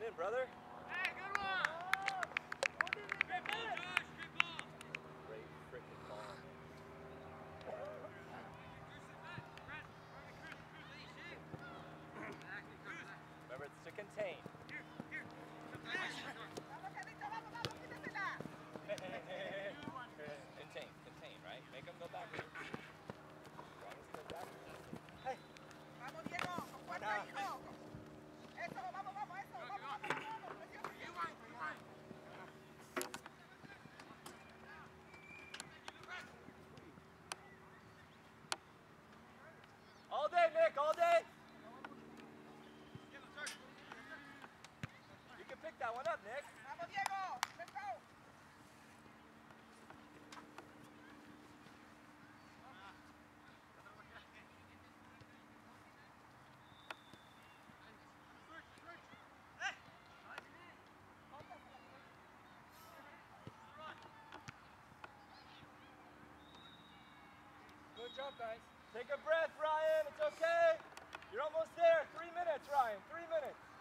in, brother. Hey, good one. Great ball, Josh. Great ball. Great freaking ball. Remember, it's to contain. Contain, right? Make them go backwards. As long as he goes backwards. Hey. Vamos, Diego, con fuerza, hijo. Eso, vamos, vamos, eso, vamos, vamos, vamos. All day, Nick, all day. You can pick that one up, Nick. Vamos, Diego, let's go. Good job, guys. Take a breath, Ryan. It's okay. You're almost there. 3 minutes, Ryan. 3 minutes.